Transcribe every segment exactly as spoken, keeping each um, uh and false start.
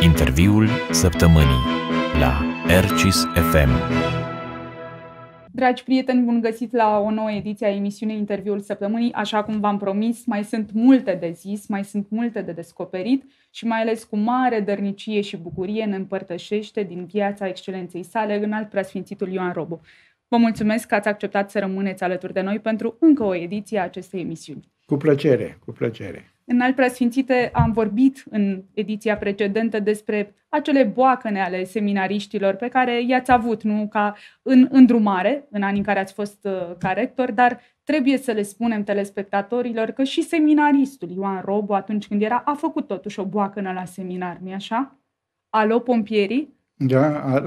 Interviul săptămânii la Ercis F M. Dragi prieteni, bun găsit la o nouă ediție a emisiunii Interviul săptămânii. Așa cum v-am promis, mai sunt multe de zis, mai sunt multe de descoperit și mai ales cu mare dărnicie și bucurie ne împărtășește din viața excelenței sale Înalt Preasfințitul Ioan Robu. Vă mulțumesc că ați acceptat să rămâneți alături de noi pentru încă o ediție a acestei emisiuni. Cu plăcere, cu plăcere. Înalt Preasfințite, am vorbit în ediția precedentă despre acele boacăne ale seminariștilor pe care i-ați avut, nu ca în îndrumare, în anii în care ați fost uh, ca rector, dar trebuie să le spunem telespectatorilor că și seminaristul Ioan Robu, atunci când era, a făcut totuși o boacănă la seminar, nu-i așa? Alo, pompierii? Da, a...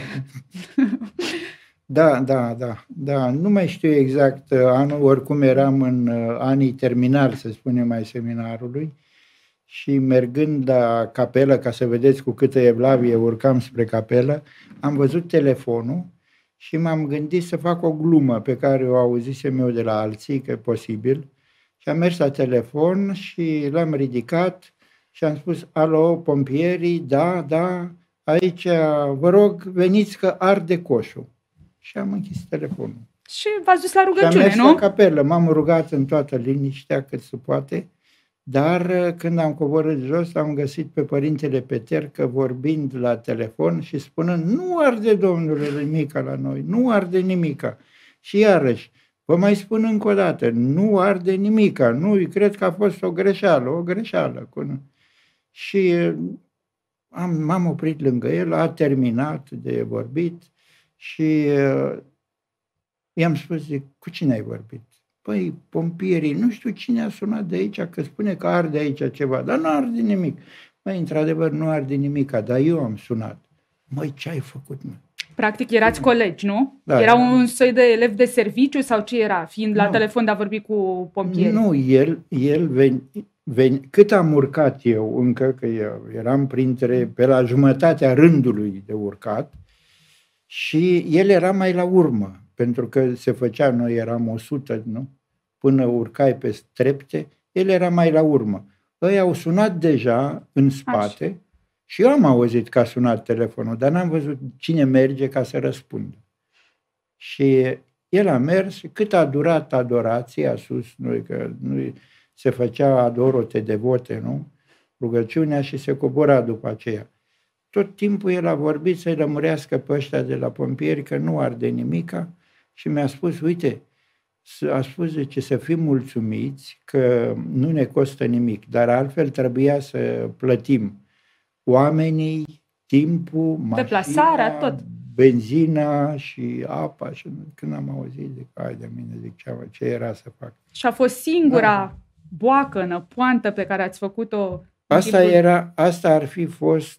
da, da, da, da. Nu mai știu exact anul, oricum eram în anii terminali, să spunem, ai seminarului și mergând la capelă, ca să vedeți cu câtă evlavie urcam spre capelă, am văzut telefonul și m-am gândit să fac o glumă pe care o auzisem eu de la alții, că e posibil, și am mers la telefon și l-am ridicat și am spus: alo, pompierii, da, da, aici, vă rog, veniți că arde coșul. Și am închis telefonul. Și v-ați dus la rugăciune, și am mers nu? la capelă, m-am rugat în toată liniștea cât se poate, dar când am coborât jos, am găsit pe părintele Petercă vorbind la telefon și spunând: nu arde, domnule, nimica la noi, nu arde nimica. Și iarăși, vă mai spun încă o dată, nu arde nimica, nu, cred că a fost o greșeală, o greșeală. Și am, m-am oprit lângă el, a terminat de vorbit și uh, i-am spus: zic, cu cine ai vorbit? Păi, pompierii, nu știu cine a sunat de aici, că spune că arde aici ceva, dar nu arde nimic. Măi, într-adevăr, nu arde nimica, dar eu am sunat. Măi, ce ai făcut, mă? Practic erați colegi, nu? Da, era da. un soi de elev de serviciu sau ce era, fiind la Nu. telefon de a vorbi cu pompierii? Nu, el, el veni, veni, cât am urcat eu încă, că eu eram printre, pe la jumătatea rândului de urcat, și el era mai la urmă, pentru că se făcea, noi eram o sută, nu? Până urcai pe trepte, el era mai la urmă. Ei au sunat deja în spate. Așa. Și eu am auzit că a sunat telefonul, dar n-am văzut cine merge ca să răspundă. Și el a mers și cât a durat adorația sus, noi, că nu se făcea adorote devote, nu? Rugăciunea și se cobora după aceea. Tot timpul el a vorbit să-i lămurească pe ăștia de la pompieri că nu arde nimica și mi-a spus: uite, a spus, zice, să fim mulțumiți că nu ne costă nimic, dar altfel trebuia să plătim oamenii, timpul, mașina, deplasarea, tot. Benzina și apa. Și când am auzit, zic, hai de mine, zic, ce, ce era să fac? Și a fost singura da. boacănă, poantă pe care ați făcut-o? Asta, era, asta ar fi fost,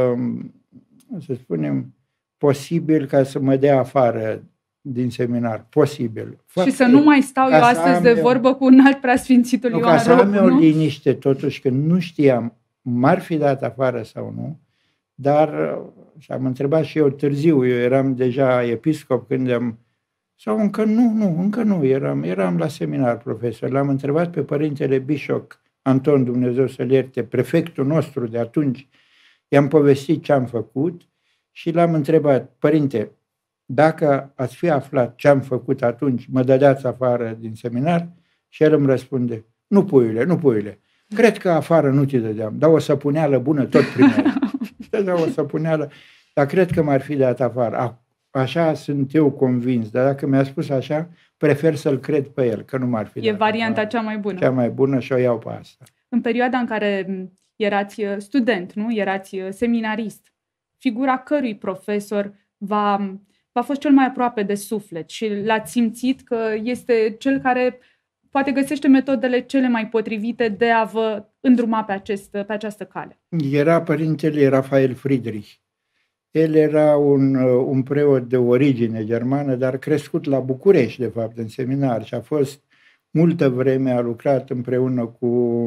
să spunem, posibil ca să mă dea afară din seminar. Posibil. Și să nu mai stau eu astăzi de vorbă cu Înalt Preasfințitul Ioan Robu. Ca să am eu liniște, totuși, că nu știam, m-ar fi dat afară sau nu, dar și am întrebat și eu târziu, eu eram deja episcop când am, sau încă nu, nu, încă nu, eram, eram la seminar profesor, l-am întrebat pe părintele Bișoc Anton, Dumnezeu să-l ierte, prefectul nostru de atunci, i-am povestit ce am făcut și l-am întrebat: părinte, dacă ați fi aflat ce am făcut atunci, mă dădeați afară din seminar? Și el îmi răspunde: nu, puiule, nu, puiule, cred că afară nu te dădeam, dar o săpuneală bună tot primeai. Da, o săpuneală, dar cred că m-ar fi dat afară. A, așa sunt eu convins, dar dacă mi-a spus așa, prefer să-l cred pe el, că nu m-ar fi dat. E varianta afară. cea mai bună. Cea mai bună și o iau pe asta. În perioada în care erați student, nu? Erați seminarist, figura cărui profesor v-a, v-a fost cel mai aproape de suflet și l-ați simțit că este cel care poate găsește metodele cele mai potrivite de a vă îndruma pe, acest, pe această cale? Era părintele Rafael Friedrich. El era un, un preot de origine germană, dar crescut la București, de fapt, în seminar, și a fost multă vreme, a lucrat împreună cu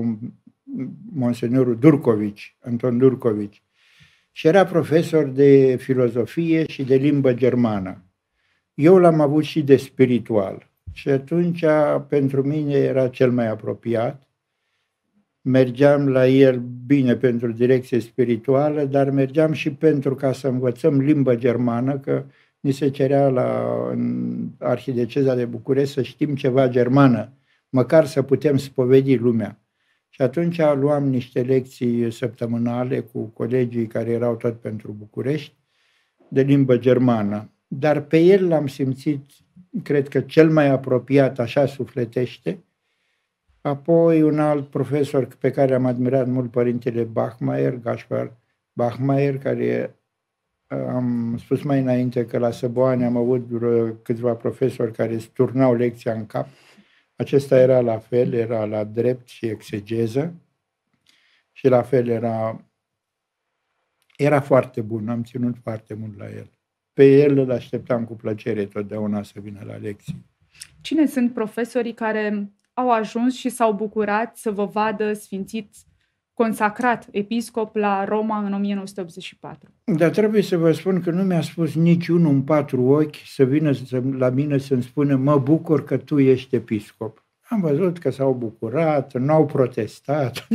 monseniorul Durcovici, Anton Durcovici. Și era profesor de filozofie și de limbă germană. Eu l-am avut și de spiritual. Și atunci, pentru mine, era cel mai apropiat. mergeam la el bine pentru direcție spirituală, dar mergeam și pentru ca să învățăm limbă germană, că ni se cerea la în Arhideceza de București să știm ceva germană, măcar să putem spovedi lumea. Și atunci luam niște lecții săptămânale cu colegii care erau tot pentru București, de limbă germană. Dar pe el l-am simțit, cred că cel mai apropiat, așa sufletește. Apoi un alt profesor pe care am admirat mult, părintele Bachmeier, Gaspar Bachmeier, care am spus mai înainte că la Săboane am avut vreo câțiva profesori care sturnau lecția în cap. Acesta era la fel, era la drept și exegeză și la fel era, era foarte bun, am ținut foarte mult la el. Pe el îl așteptam cu plăcere totdeauna să vină la lecții. Cine sunt profesorii care au ajuns și s-au bucurat să vă vadă sfințiți, consacrat episcop la Roma în o mie nouă sute optzeci și patru? Dar trebuie să vă spun că nu mi-a spus niciunul în patru ochi să vină să, la mine să-mi spună mă bucur că tu ești episcop. Am văzut că s-au bucurat, n-au protestat.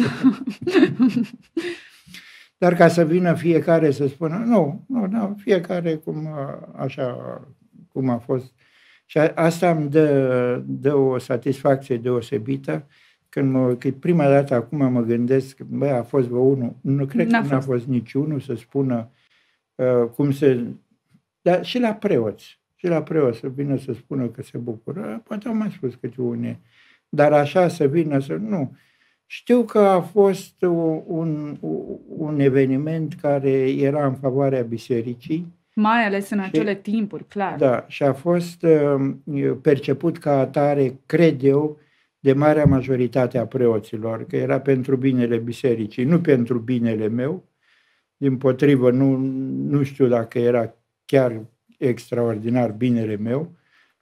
Dar ca să vină fiecare să spună nu, nu, nu fiecare cum, așa, cum a fost. Și asta îmi dă, dă o satisfacție deosebită. Când, mă, când prima dată acum mă gândesc, bă, a fost vreo unul, nu cred n-a că fost. n-a fost niciunul să spună uh, cum se... Dar și la preoți, și la preoți să vină să spună că se bucură, poate au mai spus câte unii, dar așa să vină să... Nu. Știu că a fost un, un eveniment care era în favoarea bisericii. Mai ales în și, acele timpuri, clar. Da, și a fost uh, perceput ca atare, cred eu, de marea majoritate a preoților, că era pentru binele bisericii, nu pentru binele meu. Dimpotrivă, nu, nu știu dacă era chiar extraordinar binele meu,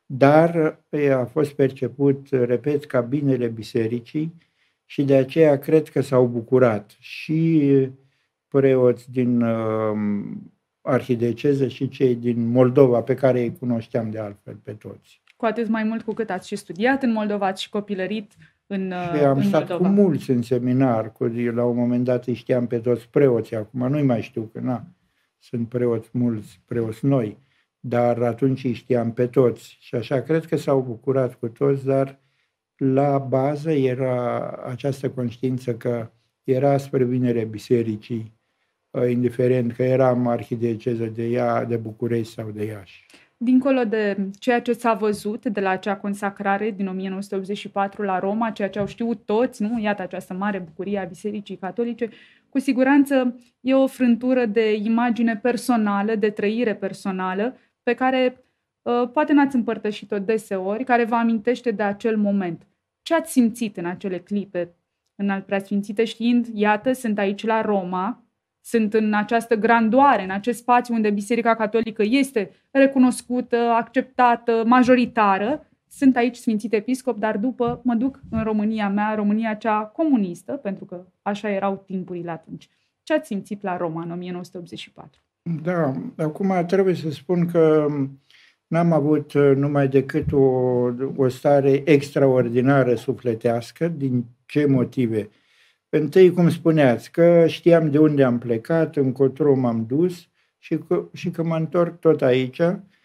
dar a fost perceput, repet, ca binele bisericii și de aceea cred că s-au bucurat și preoți din uh, arhideceză și cei din Moldova, pe care îi cunoșteam de altfel pe toți. Cu atât mai mult cu cât ați și studiat în Moldova, ați și copilărit în, și am în stat Moldova. cu mulți în seminar, cu, la un moment dat îi știam pe toți preoții, acum nu-i mai știu, că na, sunt preoți mulți, preoți noi, dar atunci îi știam pe toți și așa cred că s-au bucurat cu toți, dar la bază era această conștiință că era spre binele bisericii, indiferent că eram arhideceză de ea, de București sau de Iași. Dincolo de ceea ce s-a văzut de la acea consacrare din o mie nouă sute optzeci și patru la Roma, ceea ce au știut toți, nu? Iată această mare bucurie a Bisericii Catolice, cu siguranță e o frântură de imagine personală, de trăire personală, pe care uh, poate n-ați împărtășit-o deseori, care vă amintește de acel moment. Ce ați simțit în acele clipe în al preasfințite, știind, iată, sunt aici la Roma, sunt în această grandoare, în acest spațiu unde Biserica Catolică este recunoscută, acceptată, majoritară. Sunt aici sfințit episcop, dar după mă duc în România mea, România cea comunistă, pentru că așa erau timpurile atunci. Ce ați simțit la Roma în o mie nouă sute optzeci și patru? Da, acum trebuie să spun că n-am avut numai decât o, o stare extraordinară sufletească. Din ce motive? Întâi, cum spuneați, că știam de unde am plecat, încotro m-am dus și că, și că mă întorc tot aici.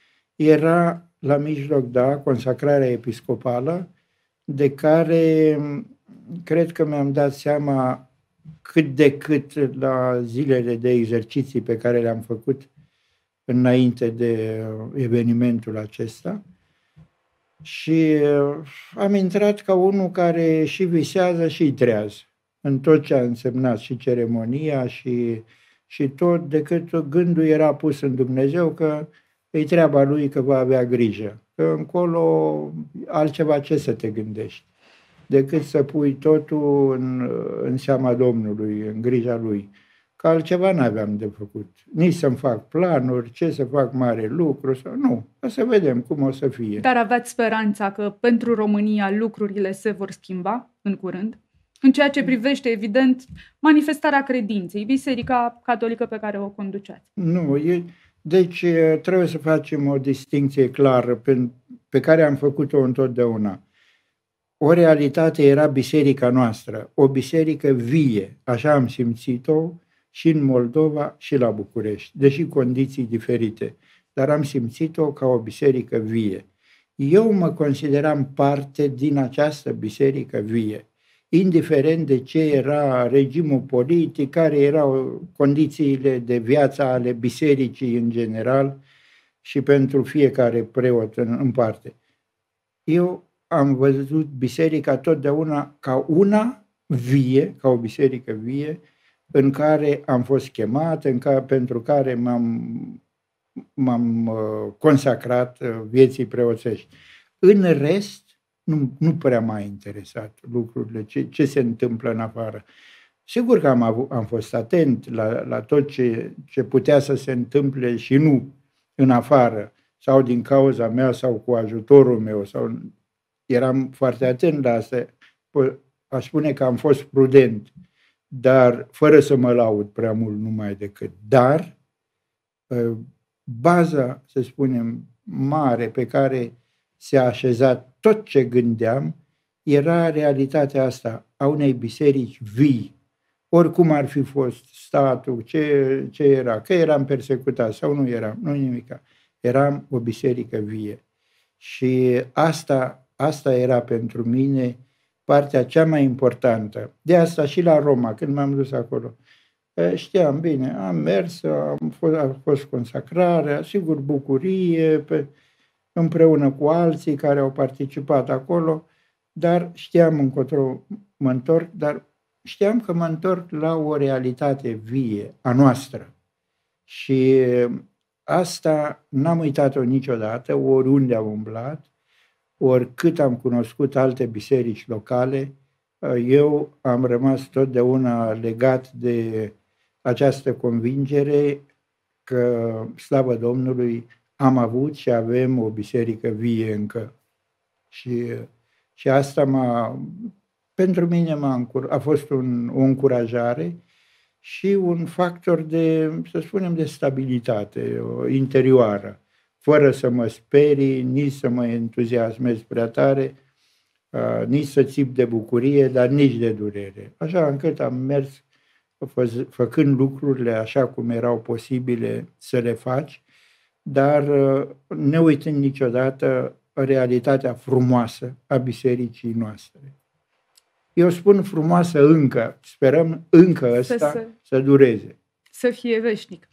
Era la mijloc, da, consacrarea episcopală, de care cred că mi-am dat seama cât de cât la zilele de exerciții pe care le-am făcut înainte de evenimentul acesta. Și am intrat ca unul care și visează și trează în tot ce a însemnat și ceremonia și, și tot, decât gândul era pus în Dumnezeu că e treaba lui că va avea grijă. Că încolo altceva ce să te gândești, decât să pui totul în, în seama Domnului, în grija lui. Că altceva n-aveam de făcut. Nici să-mi fac planuri, ce să fac mare lucru, sau nu. O să vedem cum o să fie. Dar aveți speranța că pentru România lucrurile se vor schimba în curând? În ceea ce privește, evident, manifestarea credinței, Biserica Catolică pe care o conduceați. Nu, e, deci trebuie să facem o distinție clară pe, pe care am făcut-o întotdeauna. o realitate era biserica noastră, o biserică vie, așa am simțit-o și în Moldova și la București, deși condiții diferite, dar am simțit-o ca o biserică vie. Eu mă consideram parte din această biserică vie, indiferent de ce era regimul politic, care erau condițiile de viață ale bisericii în general și pentru fiecare preot în, în parte. Eu am văzut biserica totdeauna ca una vie, ca o biserică vie, în care am fost chemat, în care, pentru care m-am, m-am uh, consacrat uh, vieții preoțești. În rest, nu, nu prea m-a interesat lucrurile, ce, ce se întâmplă în afară. Sigur că am, avut, am fost atent la, la tot ce, ce putea să se întâmple și nu în afară, sau din cauza mea, sau cu ajutorul meu, sau eram foarte atent la asta. Aș spune că am fost prudent, dar fără să mă laud prea mult numai decât. Dar baza, să spunem, mare pe care s-a așezat tot ce gândeam era realitatea asta a unei biserici vii. Oricum ar fi fost statul, ce, ce era, că eram persecutat sau nu eram, nu nimica. Eram o biserică vie. Și asta, asta era pentru mine partea cea mai importantă. De asta și la Roma, când m-am dus acolo, știam bine, am mers, am fost, a fost consacrarea, sigur bucurie, pe, împreună cu alții care au participat acolo, dar știam încotro mă întorc, dar știam că mă întorc la o realitate vie, a noastră. Și asta n-am uitat-o niciodată, oriunde am umblat, oricât am cunoscut alte biserici locale, eu am rămas totdeauna legat de această convingere că, slavă Domnului, am avut și avem o biserică vie încă. Și, și asta m-a, pentru mine m-a, a fost un, o încurajare și un factor de, să spunem, de stabilitate interioară, fără să mă sperii, nici să mă entuziasmez prea tare, uh, nici să țip de bucurie, dar nici de durere. Așa încât am mers fă, făcând lucrurile așa cum erau posibile să le faci, dar uh, ne uitând niciodată realitatea frumoasă a bisericii noastre. Eu spun frumoasă încă, sperăm încă ăsta să, să, să dureze. Să fie veșnic.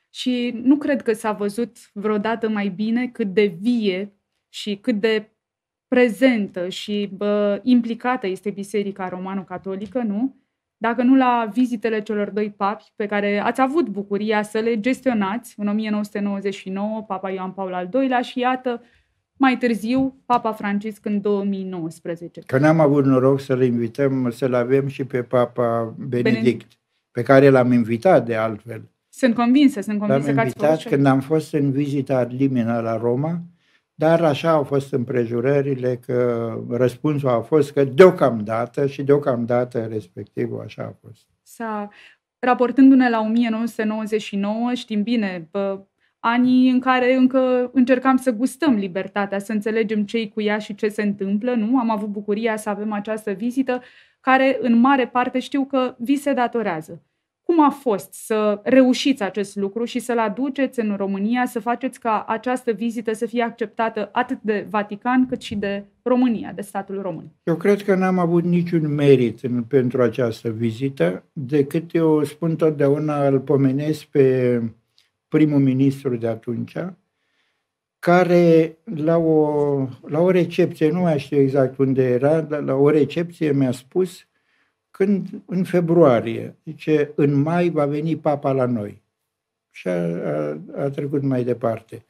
Și nu cred că s-a văzut vreodată mai bine cât de vie și cât de prezentă și bă, implicată este Biserica Romano-Catolică, nu? Dacă nu la vizitele celor doi papi pe care ați avut bucuria să le gestionați în o mie nouă sute nouăzeci și nouă, Papa Ioan Paul al doilea și iată, mai târziu, Papa Francisc în două mii nouăsprezece. Că n-am avut noroc să-l invităm, să-l avem și pe Papa Benedict, Benedict. pe care l-am invitat de altfel. Sunt convinsă, sunt convinsă că ați invitat când am fost în vizita ad limina la Roma, dar așa au fost împrejurările că răspunsul a fost că deocamdată și deocamdată respectivul așa a fost. S-a, raportându-ne la o mie nouă sute nouăzeci și nouă, știm bine, bă, anii în care încă încercam să gustăm libertatea, să înțelegem ce-i cu ea și ce se întâmplă, nu? Am avut bucuria să avem această vizită care în mare parte știu că vi se datorează. Cum a fost să reușiți acest lucru și să-l aduceți în România, să faceți ca această vizită să fie acceptată atât de Vatican cât și de România, de statul român? Eu cred că n-am avut niciun merit în, pentru această vizită, decât eu spun totdeauna, îl pomenesc pe primul ministru de atunci, care la o, la o recepție, nu mai știu exact unde era, dar la o recepție mi-a spus când, în februarie, zice, în mai va veni papa la noi. Și a, a, a trecut mai departe.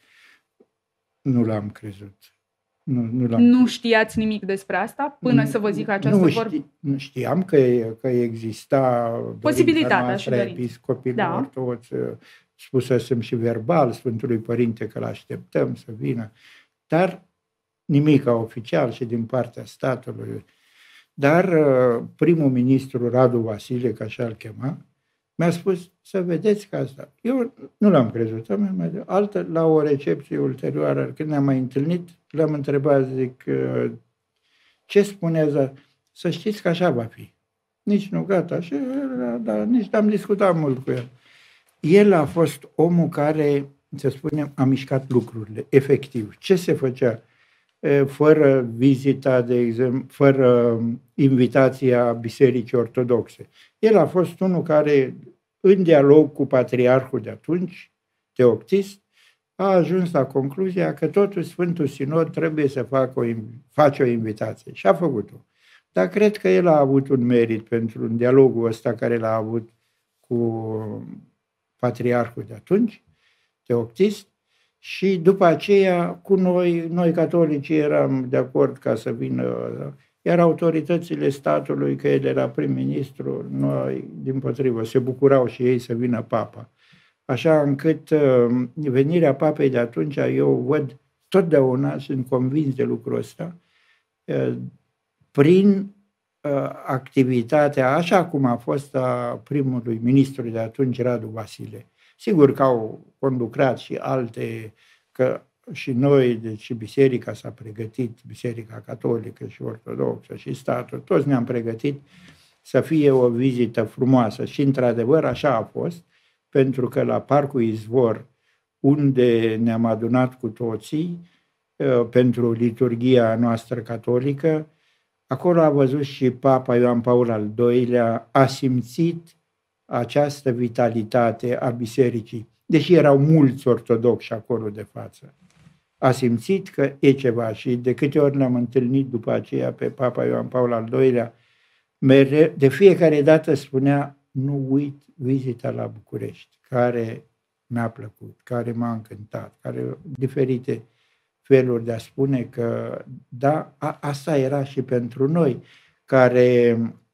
Nu l-am crezut. Nu, nu, l-am nu crezut. Știați nimic despre asta până nu, să vă zic această nu vorbă? Ști, nu știam că, că exista posibilitatea și dorința episcopilor da. ortodoți, spusesem și verbal Sfântului Părinte că l-așteptăm să vină, dar nimic oficial și din partea statului. Dar primul ministru Radu Vasile, că așa îl chema, mi-a spus să vedeți că asta. Eu nu l-am crezut. Altă, la o recepție ulterioară, când ne-am mai întâlnit, l-am întrebat, zic, Ce spuneți? Să știți că așa va fi. Nici nu gata, și, dar nici n-am discutat mult cu el. El a fost omul care, să spunem, a mișcat lucrurile, efectiv. Ce se făcea? Fără vizita, de exemplu, fără invitația Bisericii Ortodoxe. El a fost unul care, în dialog cu patriarhul de atunci, Teoctist, a ajuns la concluzia că totuși Sfântul Sinod trebuie să facă o, face o invitație. Și a făcut-o. Dar cred că el a avut un merit pentru dialogul ăsta care l-a avut cu patriarhul de atunci, Teoctist, și după aceea cu noi, noi catolicii eram de acord ca să vină, iar autoritățile statului, că el era prim-ministru, noi, dimpotrivă, se bucurau și ei să vină papa. Așa încât venirea papei de atunci, eu văd totdeauna, sunt convins de lucrul ăsta, prin activitatea, așa cum a fost a primului ministru de atunci, Radu Vasile. Sigur că au conlucrat și alte, că și noi, deci și biserica s-a pregătit, biserica catolică și ortodoxă și statul, toți ne-am pregătit să fie o vizită frumoasă și într-adevăr așa a fost, pentru că la Parcul Izvor, unde ne-am adunat cu toții pentru liturghia noastră catolică, acolo a văzut și Papa Ioan Paul al doilea, a simțit această vitalitate a bisericii, deși erau mulți ortodoxi acolo de față. A simțit că e ceva și de câte ori ne-am întâlnit după aceea pe Papa Ioan Paul al doilea, mere, de fiecare dată spunea, nu uit vizita la București, care mi-a plăcut, care m-a încântat, care diferite feluri de a spune că da, a, asta era și pentru noi, care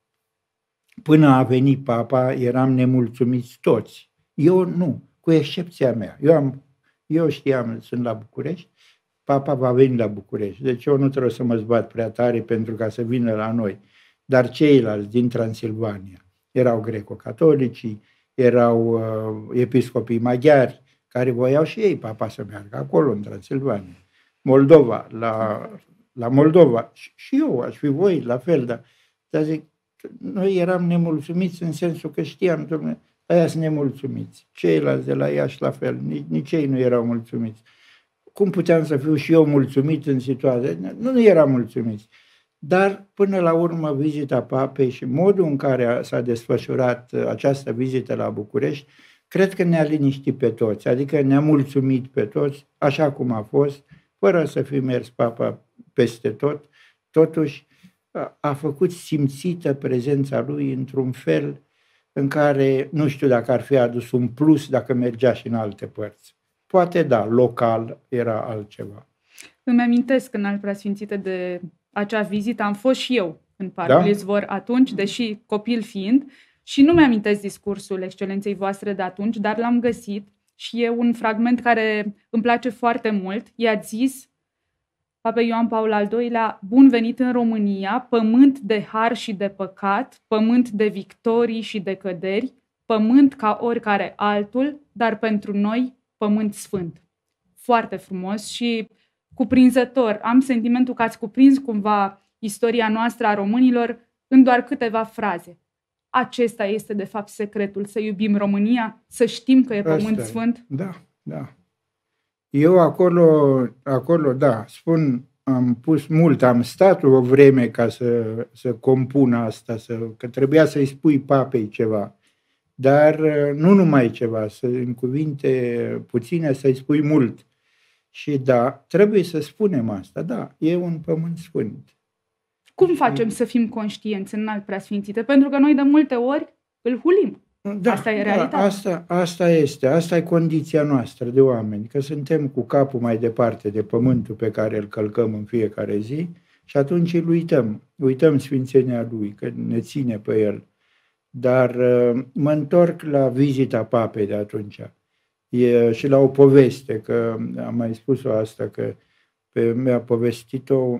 până a venit papa eram nemulțumiți toți. Eu nu, cu excepția mea. Eu, am, eu știam, sunt la București, papa va veni la București, deci eu nu trebuie să mă zbat prea tare pentru ca să vină la noi. Dar ceilalți din Transilvania erau greco-catolicii, erau uh, episcopii maghiari, care voiau și ei papa să meargă acolo, în Transilvania. Moldova, la, la Moldova, și, și eu aș fi voi, la fel, dar, dar zic, noi eram nemulțumiți în sensul că știam, dom'le, aia sunt nemulțumiți, ceilalți de la Iași la fel, nici, nici ei nu erau mulțumiți. Cum puteam să fiu și eu mulțumit în situația? Nu, nu eram mulțumiți. Dar, până la urmă, vizita papei și modul în care s-a desfășurat această vizită la București, cred că ne-a liniștit pe toți, adică ne-a mulțumit pe toți, așa cum a fost, fără să fi mers papa peste tot, totuși a făcut simțită prezența lui într-un fel în care, nu știu dacă ar fi adus un plus dacă mergea și în alte părți. Poate da, local era altceva. Îmi amintesc în al preasfințite de acea vizită, am fost și eu în Parcul da? Izvor atunci, deși copil fiind, și nu mi-amintesc discursul excelenței voastre de atunci, dar l-am găsit și e un fragment care îmi place foarte mult. I-a zis Papa Ioan Paul al doilea, bun venit în România, pământ de har și de păcat, pământ de victorii și de căderi, pământ ca oricare altul, dar pentru noi pământ sfânt. Foarte frumos și cuprinzător. Am sentimentul că ați cuprins cumva istoria noastră a românilor în doar câteva fraze. Acesta este de fapt secretul, să iubim România, să știm că e pământ Asta sfânt? Da, da. Eu acolo, acolo, da, spun, am pus mult, am stat o vreme ca să, să compun asta, să, că trebuia să-i spui papei ceva, dar nu numai ceva, să, în cuvinte puține să-i spui mult. Și da, trebuie să spunem asta, da, e un pământ sfânt. Cum facem să fim conștienți în alt preasfințite? Pentru că noi de multe ori îl hulim. Da, asta e realitatea. Da, asta, asta este, asta e condiția noastră de oameni, că suntem cu capul mai departe de pământul pe care îl călcăm în fiecare zi și atunci îl uităm, uităm sfințenia lui, că ne ține pe el. Dar mă întorc la vizita papei de atunci e, și la o poveste, că am mai spus-o asta, că pe, mi-a povestit-o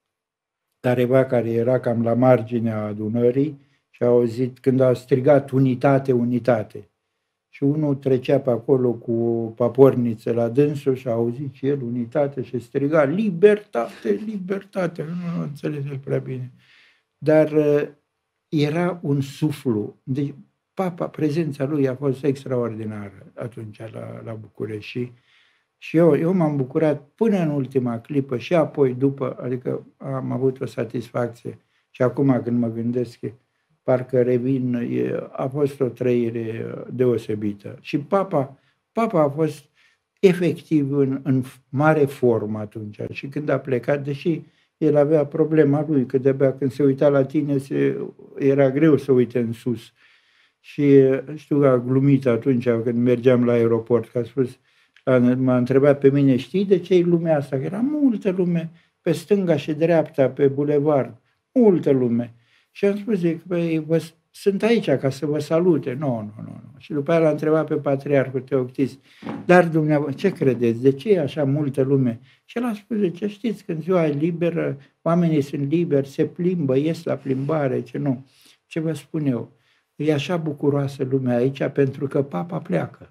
careva care era cam la marginea adunării și a auzit când a strigat unitate, unitate. și unul trecea pe acolo cu o paporniță la dânsul și a auzit și el unitate și striga libertate, libertate. Nu, nu înțeles el prea bine. Dar era un suflu. Deci, papa, prezența lui a fost extraordinară atunci la, la București și, și eu, eu m-am bucurat până în ultima clipă și apoi după, adică am avut o satisfacție și acum când mă gândesc, parcă revin, e, a fost o trăire deosebită. Și papa, papa a fost efectiv în, în mare formă atunci și când a plecat, deși el avea problema lui, că de-abia când se uita la tine se, era greu să uite în sus. Și știu că a glumit atunci când mergeam la aeroport, că a spus, m-a întrebat pe mine, știi de ce e lumea asta? Că era multă lume pe stânga și dreapta, pe bulevard, multă lume. Și am spus, zic, băi, vă, sunt aici ca să vă salute. Nu, nu, nu, nu. Și după aia l-a întrebat pe Patriarhul Teoctist, dar dumneavoastră, ce credeți? De ce e așa multă lume? Și el a spus, de ce știți, când ziua e liberă, oamenii sunt liberi, se plimbă, ies la plimbare, ce nu. Ce vă spun eu? E așa bucuroasă lumea aici pentru că papa pleacă.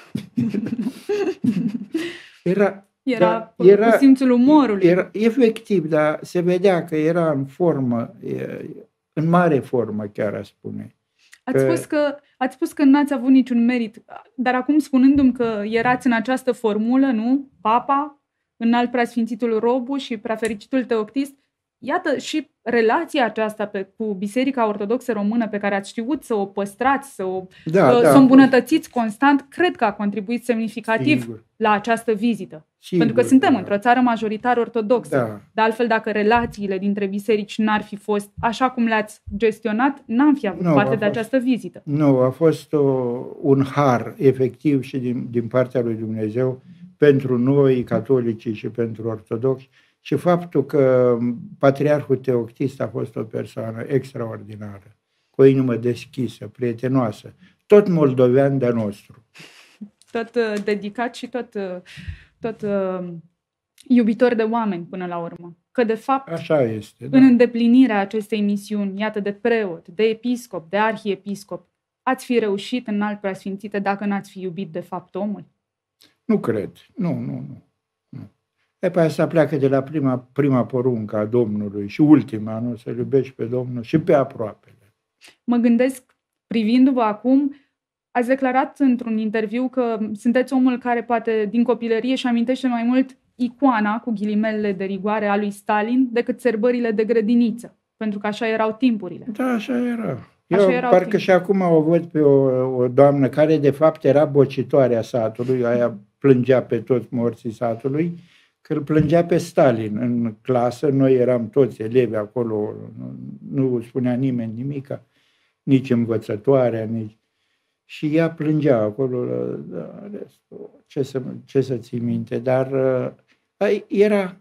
era... Era, da, era cu simțul umorului. Era, efectiv, dar se vedea că era în formă, în mare formă, chiar aș spune. Ați spus că, ați spus că n-ați avut niciun merit, dar acum spunându-mi că erați în această formulă, nu? Papa, înalt preasfințitul Robu și preafericitul Teoctist, iată și relația aceasta pe, cu Biserica Ortodoxă Română pe care ați știut să o păstrați, să o, da, să da, o îmbunătățiți constant, cred că a contribuit semnificativ sigur. La această vizită. Sigur, Pentru că suntem da. într-o țară majoritar ortodoxă. Da. De altfel, dacă relațiile dintre biserici n-ar fi fost așa cum le-ați gestionat, n-am fi avut Nu, parte a de fost- această vizită. Nu, a fost o, un har efectiv și din, din partea lui Dumnezeu pentru noi, catolicii și pentru ortodoxi, și faptul că Patriarhul Teoctist a fost o persoană extraordinară, cu o inimă deschisă, prietenoasă, tot moldovean de-a nostru. Tot uh, dedicat și tot, uh, tot uh, iubitor de oameni până la urmă. Că de fapt, Așa este. Da. în îndeplinirea acestei misiuni, iată, de preot, de episcop, de arhiepiscop, ați fi reușit în alt preasfințite dacă n-ați fi iubit de fapt omul? Nu cred. Nu, nu, nu. nu. E pe asta pleacă de la prima, prima poruncă a Domnului și ultima, nu? Să iubești pe Domnul și pe aproapele. Mă gândesc, privindu-vă acum, ați declarat într-un interviu că sunteți omul care poate din copilărie și amintește mai mult icoana, cu ghilimelele de rigoare, a lui Stalin, decât sărbările de grădiniță. Pentru că așa erau timpurile. Da, așa era. Așa Eu erau parcă timp. și acum o văd pe o, o doamnă care de fapt era bocitoarea satului, aia plângea pe toți morții satului, că îl plângea pe Stalin în clasă, noi eram toți elevi acolo, nu, nu spunea nimeni nimica, nici învățătoarea, nici... Și ea plângea acolo, da, restul, ce, să, ce să ții minte, dar uh, era,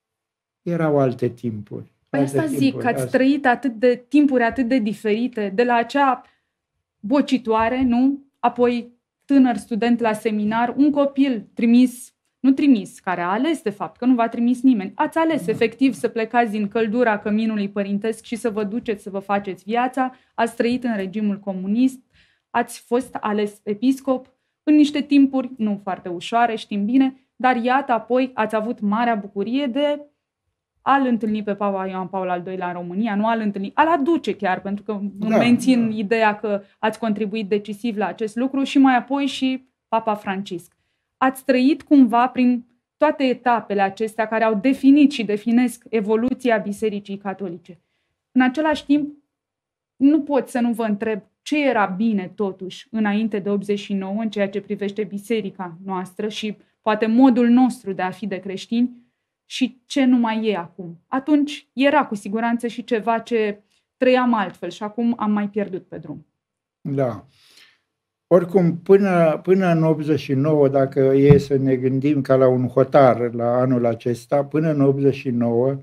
erau alte timpuri. Păi alte asta zic, timpuri, că ați asta. trăit atât de timpuri atât de diferite, de la acea bocitoare, nu? Apoi tânăr student la seminar, un copil trimis, nu trimis, care a ales de fapt, că nu v-a trimis nimeni. Ați ales efectiv să plecați din căldura căminului părintesc și să vă duceți să vă faceți viața, ați trăit în regimul comunist, ați fost ales episcop în niște timpuri nu foarte ușoare, știm bine, dar iată apoi ați avut marea bucurie de a-l întâlni pe Papa Ioan Paul al doilea în România, nu a-l întâlni, a-l aduce chiar, pentru că Da, da, mențin da. ideea că ați contribuit decisiv la acest lucru și mai apoi și Papa Francisc. Ați trăit cumva prin toate etapele acestea care au definit și definesc evoluția Bisericii Catolice. În același timp, nu pot să nu vă întreb ce era bine totuși înainte de optzeci și nouă în ceea ce privește biserica noastră și poate modul nostru de a fi de creștini și ce nu mai e acum. Atunci era cu siguranță și ceva ce trăiam altfel și acum am mai pierdut pe drum. Da. Oricum, până, până în optzeci și nouă, dacă e să ne gândim ca la un hotar la anul acesta, până în optzeci și nouă,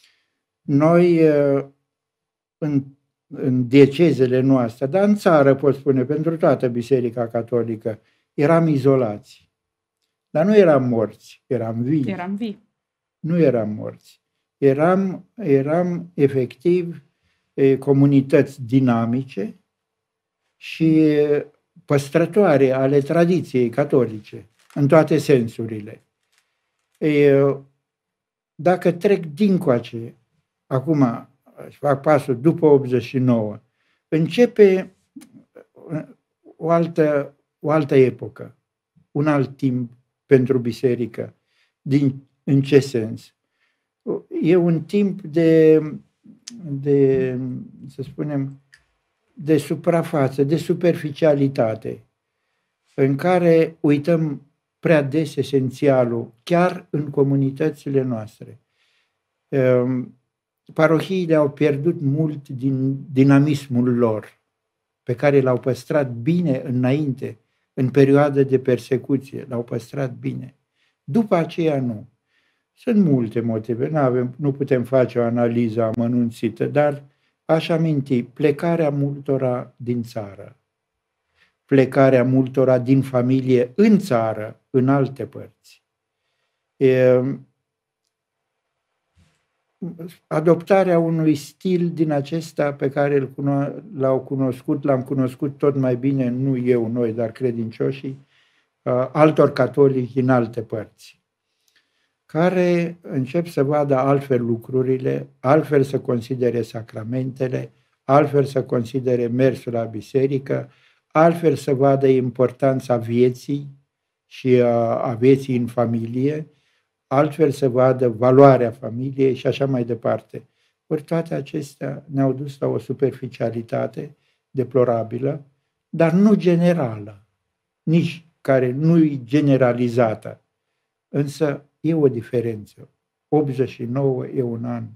noi în, în diecezele noastre, dar în țară, pot spune, pentru toată Biserica Catolică, eram izolați. Dar nu eram morți, eram vii. Eram vii. Nu eram morți. Eram, eram efectiv e, comunități dinamice și păstrătoare ale tradiției catolice, în toate sensurile. E, dacă trec dincoace, acum fac pasul după optzeci și nouă, începe o altă, o altă epocă, un alt timp pentru biserică. Din, în ce sens? E un timp de, de, să spunem, de suprafață, de superficialitate, în care uităm prea des esențialul, chiar în comunitățile noastre. Parohiile au pierdut mult din dinamismul lor, pe care l-au păstrat bine înainte, în perioada de persecuție, l-au păstrat bine. După aceea nu. Sunt multe motive, nu, avem, nu putem face o analiză amănunțită, dar aș aminti plecarea multora din țară, plecarea multora din familie în țară, în alte părți. E, adoptarea unui stil din acesta pe care îl cuno- l-au cunoscut, l-am cunoscut tot mai bine, nu eu, noi, dar credincioșii, uh, altor catolici în alte părți, care încep să vadă altfel lucrurile, altfel să considere sacramentele, altfel să considere mersul la biserică, altfel să vadă importanța vieții și a, a vieții în familie, altfel să vadă valoarea familiei și așa mai departe. Ori toate acestea ne-au dus la o superficialitate deplorabilă, dar nu generală, nici care nu-i generalizată. Însă e o diferență. optzeci și nouă e un an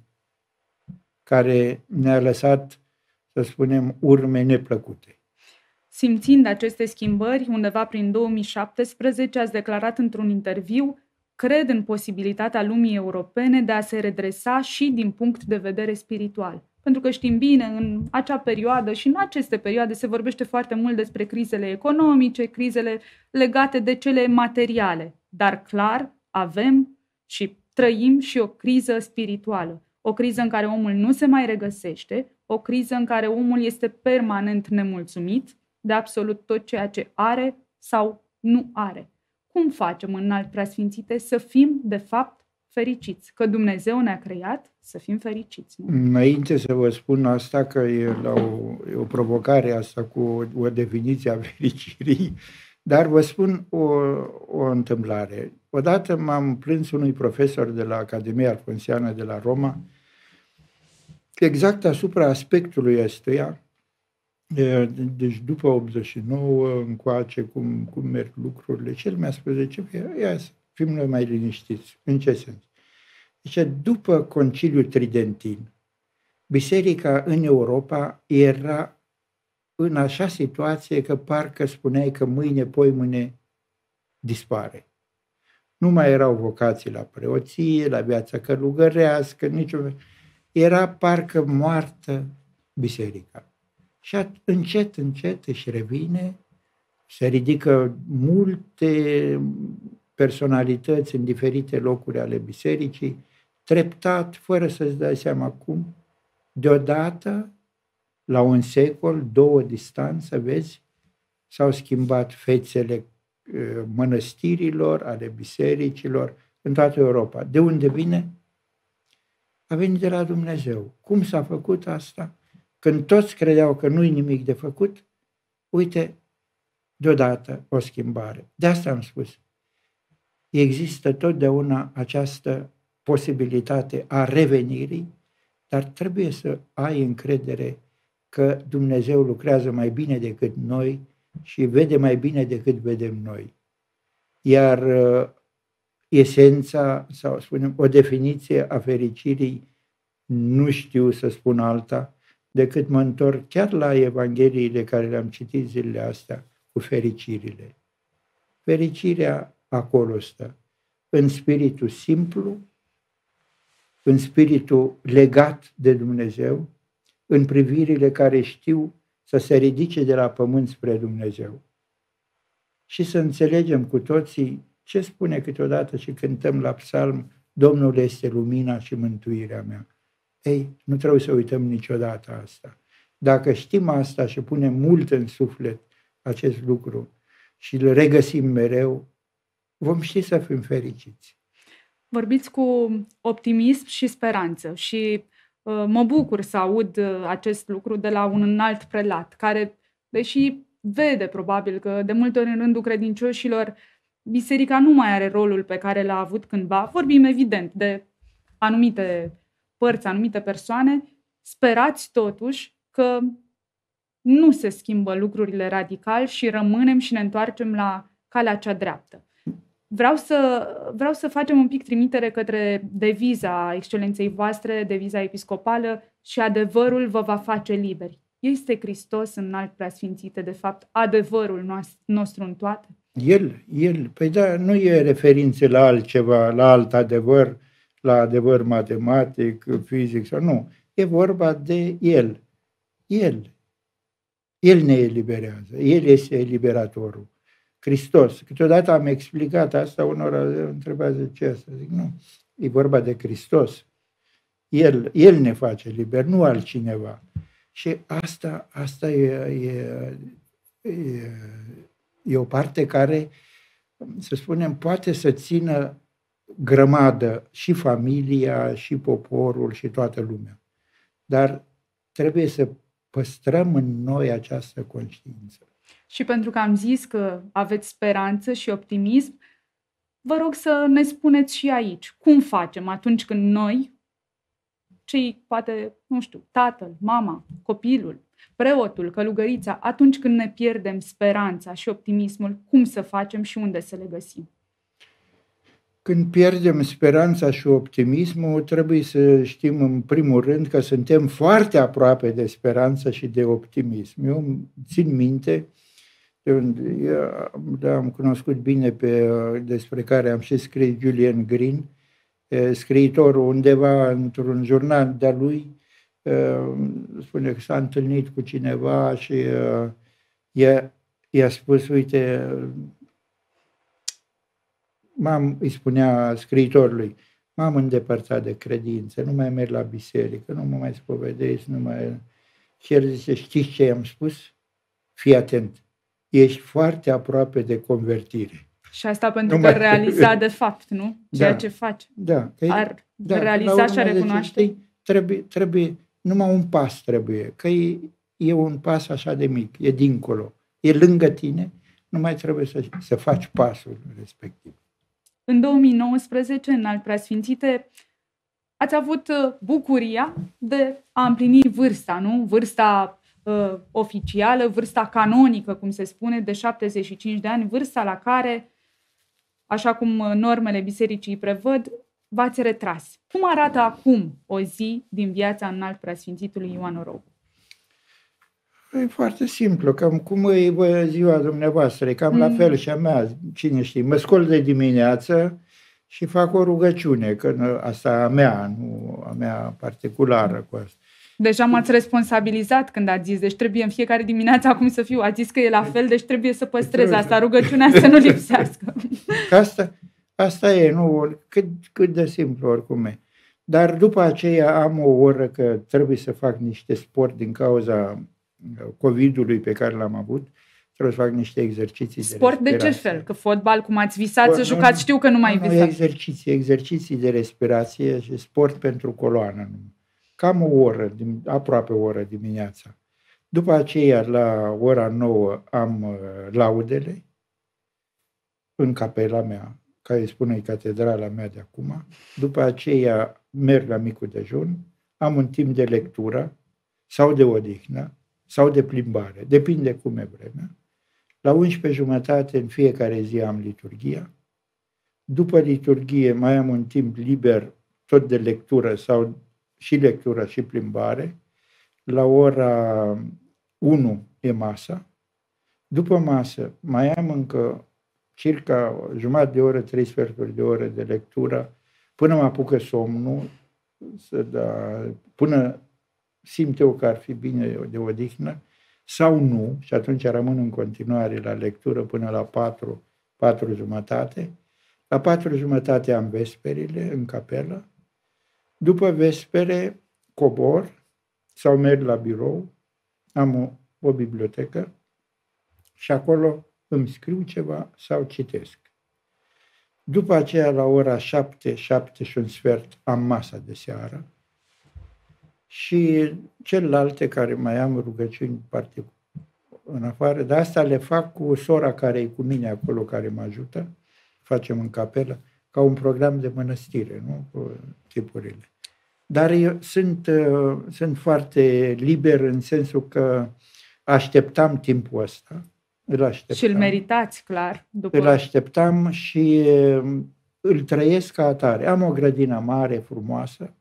care ne-a lăsat, să spunem, urme neplăcute. Simțind aceste schimbări, undeva prin două mii șaptesprezece ați declarat într-un interviu: cred în posibilitatea lumii europene de a se redresa și din punct de vedere spiritual. Pentru că știm bine, în acea perioadă și în aceste perioade se vorbește foarte mult despre crizele economice, crizele legate de cele materiale. Dar clar, avem și trăim și o criză spirituală. O criză în care omul nu se mai regăsește, o criză în care omul este permanent nemulțumit de absolut tot ceea ce are sau nu are. Cum facem, Înalt Preasfințite, să fim, de fapt, fericiți? Că Dumnezeu ne-a creat să fim fericiți, nu? Înainte să vă spun asta, că e, la o, e o provocare asta cu o, o definiție a fericirii, dar vă spun o, o întâmplare. Odată m-am plâns unui profesor de la Academia Alfonsiană de la Roma, exact asupra aspectului ăstuia. Deci după optzeci și nouă încoace, cum, cum merg lucrurile, și el mi-a spus, de ce? Ia să fim noi mai liniștiți. În ce sens? Deci după Conciliul Tridentin, biserica în Europa era în așa situație că parcă spuneai că mâine, poimâine dispare. Nu mai erau vocații la preoție, la viața călugărească, nicio... Era parcă moartă biserica. Și încet, încet își revine, se ridică multe personalități în diferite locuri ale bisericii, treptat, fără să-ți dai seama cum, deodată, la un secol, două distanță, vezi, s-au schimbat fețele mănăstirilor, ale bisericilor, în toată Europa. De unde vine? A venit de la Dumnezeu. Cum s-a făcut asta? Când toți credeau că nu-i nimic de făcut, uite, deodată o schimbare. De asta am spus. Există totdeauna această posibilitate a revenirii, dar trebuie să ai încredere că Dumnezeu lucrează mai bine decât noi și vede mai bine decât vedem noi. Iar uh, esența, sau spunem, o definiție a fericirii, nu știu să spun alta, decât mă întorc chiar la Evangheliile care le-am citit zilele astea cu fericirile. Fericirea acolo stă, în spiritul simplu, în spiritul legat de Dumnezeu, în privirile care știu să se ridice de la pământ spre Dumnezeu. Și să înțelegem cu toții ce spune câteodată și cântăm la psalm: Domnul este lumina și mântuirea mea. Ei, nu trebuie să uităm niciodată asta. Dacă știm asta și punem mult în suflet acest lucru și îl regăsim mereu, vom ști să fim fericiți. Vorbiți cu optimism și speranță și uh, mă bucur să aud uh, acest lucru de la un înalt prelat, care, deși vede probabil că de multe ori în rândul credincioșilor biserica nu mai are rolul pe care l-a avut cândva, vorbim evident de anumite părți, anumite persoane, sperați totuși că nu se schimbă lucrurile radical și rămânem și ne întoarcem la calea cea dreaptă. Vreau să, vreau să facem un pic trimitere către deviza excelenței voastre, deviza episcopală, și adevărul vă va face liberi. Este Hristos înalt preasfințite, de fapt, adevărul nostru în toate? El, el, păi da, nu e referință la altceva, la alt adevăr, la adevăr matematic, fizic sau nu. E vorba de El. El. El ne eliberează. El este eliberatorul. Hristos. Câteodată am explicat asta, unora întrebează ce asta. Zic, nu. E vorba de Hristos. El, El ne face liber, nu altcineva. Și asta, asta e, e, e, e o parte care, să spunem, poate să țină grămadă și familia, și poporul, și toată lumea. Dar trebuie să păstrăm în noi această conștiință. Și pentru că am zis că aveți speranță și optimism, vă rog să ne spuneți și aici, cum facem atunci când noi, cei, poate, nu știu, tatăl, mama, copilul, preotul, călugărița, atunci când ne pierdem speranța și optimismul, cum să facem și unde să le găsim? Când pierdem speranța și optimismul, trebuie să știm în primul rând că suntem foarte aproape de speranță și de optimism. Eu țin minte, eu am cunoscut bine pe, despre care am și scris, Julian Green, scriitorul, undeva într-un jurnal de-a lui, spune că s-a întâlnit cu cineva și i-a, i-a spus, uite, m-am, îi spunea scriitorului, m-am îndepărtat de credință, nu mai merg la biserică, nu mă mai spovedesc, nu mai... Și el zice, știți ce i-am spus? Fii atent, ești foarte aproape de convertire. Și asta pentru nu că mai... realiza de fapt, nu? Ceea da, ce face. Da. Ar da, realiza și a recunoaște. Știi, trebuie, trebuie, numai un pas trebuie, că e, e un pas așa de mic, e dincolo, e lângă tine, nu mai trebuie să, să faci pasul respectiv. În două mii nouăsprezece, înalt preasfințite, ați avut bucuria de a împlini vârsta, nu? Vârsta uh, oficială, vârsta canonică, cum se spune, de șaptezeci și cinci de ani, vârsta la care, așa cum normele bisericii prevăd, v-ați retras. Cum arată acum o zi din viața înalt preasfințitului Ioan Orogu? E foarte simplu, cam cum e ziua dumneavoastră, e cam mm. la fel și a mea, cine știe. Mă scol de dimineață și fac o rugăciune, că asta a mea, nu a mea particulară cu asta. Deja m-ați responsabilizat când ați zis, deci trebuie în fiecare dimineață acum să fiu. Ați zis că e la fel, deci trebuie să păstrez asta, rugăciunea să nu lipsească. Asta, asta e, nu, cât, cât de simplu oricum e. Dar după aceea am o oră că trebuie să fac niște sport din cauza COVID-ului pe care l-am avut, trebuie să fac niște exerciții sport de respirație. Sport de ce fel? Că fotbal, cum ați visat sport, să jucați, știu că nu mai visați. Exerciții, exerciții de respirație și sport pentru coloană. Cam o oră, aproape o oră dimineața. După aceea, la ora nouă, am laudele în capela mea, care spune catedrala mea de acum. După aceea merg la micul dejun, am un timp de lectură sau de odihnă, sau de plimbare, depinde cum e vremea. La unsprezece jumătate în fiecare zi am liturghia. După liturghie mai am un timp liber tot de lectură sau și lectură și plimbare. La ora unu e masa. După masă mai am încă circa jumătate de oră, trei sferturi de oră de lectură până mă apucă somnul, să da, până simt eu că ar fi bine de odihnă, sau nu, și atunci rămân în continuare la lectură până la patru, patru jumătate. La patru jumătate am vesperile în capelă. După vespere cobor sau merg la birou, am o, o bibliotecă și acolo îmi scriu ceva sau citesc. După aceea, la ora șapte, șapte și un sfert, am masa de seară și celelalte care mai am rugăciuni particulare în afară, dar asta le fac cu sora care e cu mine acolo, care mă ajută, facem în capelă, ca un program de mănăstire, nu? Cu tipurile. Dar eu sunt, uh, sunt foarte liber în sensul că așteptam timpul ăsta. Îl așteptam. Și îl meritați, clar. După... Îl așteptam și uh, îl trăiesc ca atare. Am o grădină mare, frumoasă,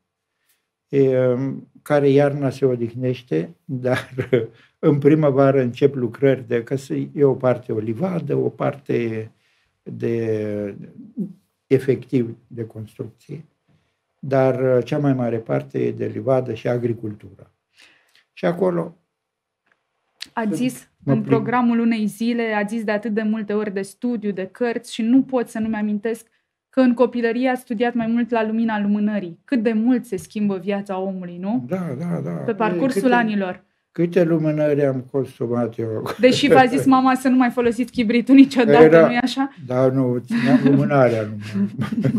uh, care iarna se odihnește, dar uh, în primăvară încep lucrări, de că e o parte o livadă, o parte de efectiv de construcție, dar cea mai mare parte e de livadă și agricultură. Și acolo... Ați zis, în programul unei zile, ați zis de atât de multe ori de studiu, de cărți și nu pot să nu-mi amintesc că în copilărie ați studiat mai mult la lumina lumânării. Cât de mult se schimbă viața omului, nu? Da, da, da. Pe parcursul câte, anilor. Câte lumânări am consumat eu. Deși v-a zis mama să nu mai folosiți chibritul niciodată, era, nu-i așa? Da, nu, țineam lumânarea numai.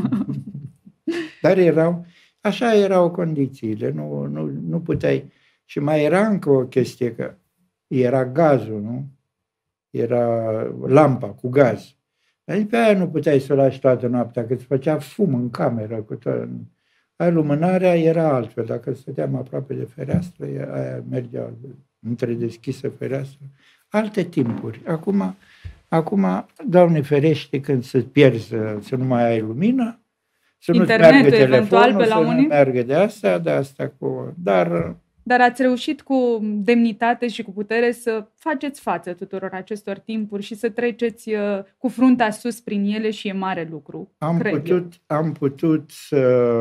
Dar erau, așa erau condițiile, nu, nu, nu puteai. Și mai era încă o chestie, că era gazul, nu? Era lampa cu gaz. Dar pe aia nu puteai să o lași toată noaptea, că îți făcea fum în cameră. Cu tot. Aia lumânarea era altfel. Dacă stăteam aproape de fereastră, aia mergea între deschisă fereastră. Alte timpuri. Acum, acum Doamne ferește, când se pierzi, să nu mai ai lumină, să nu-ți meargă telefonul, să nu meargă de asta, de asta cu... Dar... Dar ați reușit cu demnitate și cu putere să faceți față tuturor acestor timpuri și să treceți cu fruntea sus prin ele și e mare lucru. Am putut, am putut să,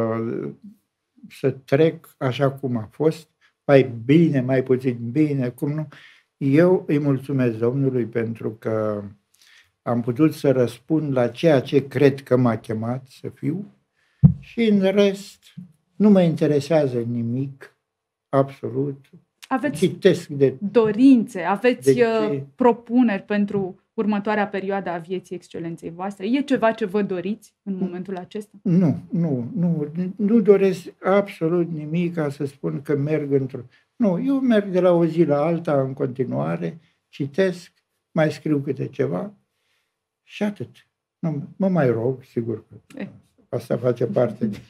să trec așa cum a fost, mai bine, mai puțin bine, cum nu. Eu îi mulțumesc Domnului pentru că am putut să răspund la ceea ce cred că m-a chemat să fiu și în rest nu mă interesează nimic. Absolut. Aveți Citesc de dorințe, aveți de propuneri pentru următoarea perioadă a vieții excelenței voastre? E ceva ce vă doriți în momentul acesta? Nu, nu, nu, nu doresc absolut nimic ca să spun că merg într-o... Nu, eu merg de la o zi la alta în continuare, citesc, mai scriu câte ceva și atât. Nu, mă mai rog, sigur că asta face parte din...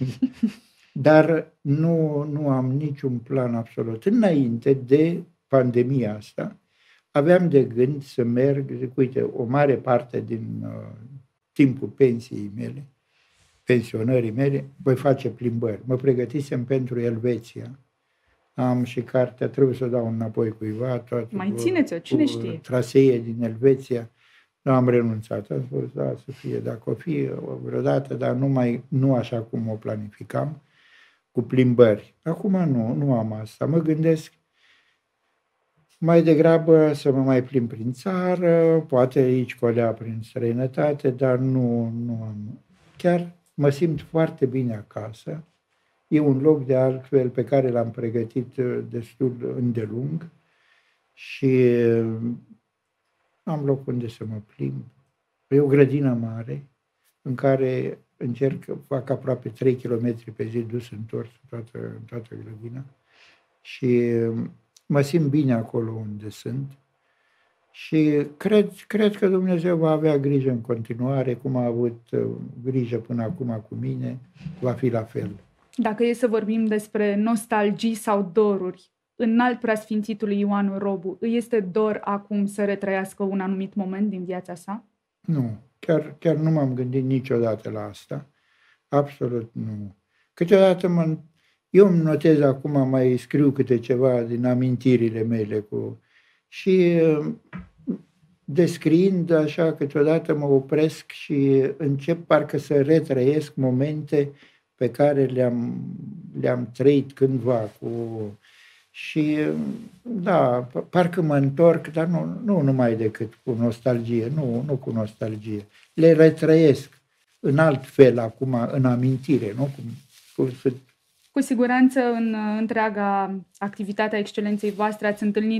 Dar nu, nu am niciun plan absolut. Înainte de pandemia asta, aveam de gând să merg, zic, uite, o mare parte din uh, timpul pensiei mele, pensionării mele, voi face plimbări. Mă pregătisem pentru Elveția. Am și cartea, trebuie să o dau înapoi cuiva. Toată, mai țineți-o, cine știe? Trasee din Elveția. Nu am renunțat. Am spus, da, să fie, dacă o fie vreodată, dar nu, mai, nu așa cum o planificam, cu plimbări. Acum nu, nu am asta. Mă gândesc mai degrabă să mă mai plimb prin țară, poate aici colea prin străinătate, dar nu, nu am. Chiar mă simt foarte bine acasă. E un loc de altfel pe care l-am pregătit destul îndelung și am loc unde să mă plimb. E o grădină mare în care încerc, fac aproape trei kilometri pe zi dus întors toată, toată grădina și mă simt bine acolo unde sunt și cred, cred că Dumnezeu va avea grijă în continuare, cum a avut grijă până acum cu mine, va fi la fel. Dacă e să vorbim despre nostalgii sau doruri, înalt preasfințitului Ioan Robu, îi este dor acum să retrăiască un anumit moment din viața sa? Nu, chiar, chiar nu m-am gândit niciodată la asta. Absolut nu. Câteodată mă, eu îmi notez acum, mai scriu câte ceva din amintirile mele cu, și descriind așa, câteodată mă opresc și încep parcă să retrăiesc momente pe care le-am, le-am trăit cândva cu... Și, da, parcă mă întorc, dar nu, nu numai decât cu nostalgie, nu, nu cu nostalgie. Le retrăiesc în alt fel acum, în amintire, nu? Cum, cum... Cu siguranță în întreaga activitate a excelenței voastre ați întâlnit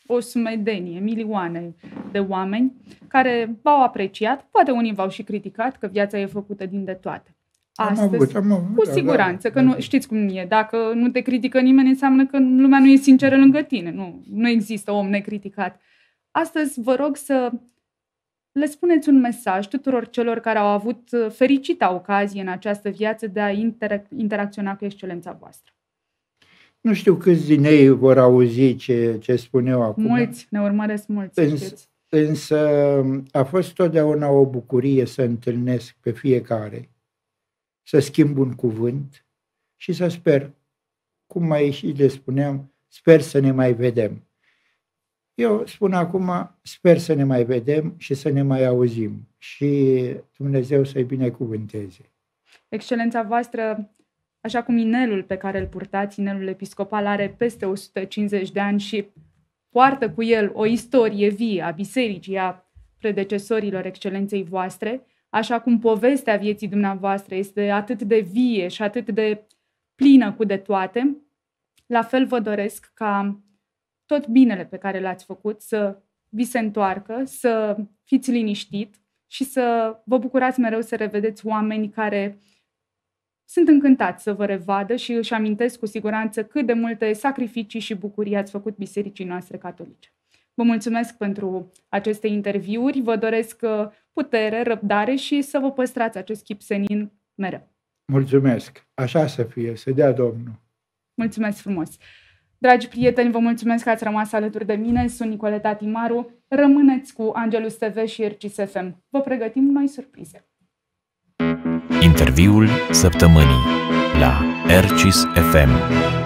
o sumedenie, milioane de oameni care v-au apreciat, poate unii v-au și criticat că viața e făcută din de toate. Astăzi, am avut, am avut, cu da, siguranță, da, că nu, da. știți cum e, dacă nu te critică nimeni, înseamnă că lumea nu e sinceră lângă tine. Nu, nu există om necriticat. Astăzi vă rog să le spuneți un mesaj tuturor celor care au avut fericita ocazie în această viață de a interac- interacționa cu excelența voastră. Nu știu câți din ei vor auzi ce, ce spun eu acum. Mulți, ne urmăresc mulți. Însă, însă a fost totdeauna o bucurie să întâlnesc pe fiecare, să schimb un cuvânt și să sper, cum mai și le spuneam, sper să ne mai vedem. Eu spun acum, sper să ne mai vedem și să ne mai auzim și Dumnezeu să-i binecuvânteze. Excelența voastră, așa cum inelul pe care îl purtați, inelul episcopal, are peste o sută cincizeci de ani și poartă cu el o istorie vie a bisericii, a predecesorilor excelenței voastre, așa cum povestea vieții dumneavoastră este atât de vie și atât de plină cu de toate, la fel vă doresc ca tot binele pe care l-ați făcut să vi se întoarcă, să fiți liniștit și să vă bucurați mereu să revedeți oameni care sunt încântați să vă revadă și își amintesc cu siguranță cât de multe sacrificii și bucurii ați făcut bisericii noastre catolice. Vă mulțumesc pentru aceste interviuri, vă doresc putere, răbdare și să vă păstrați acest chip senin mereu. Mulțumesc! Așa să fie, să dea Domnul! Mulțumesc frumos! Dragi prieteni, vă mulțumesc că ați rămas alături de mine, sunt Nicoleta Timaru, rămâneți cu Angelus T V și R C S F M. Vă pregătim noi surprize. Interviul săptămânii la R C S F M.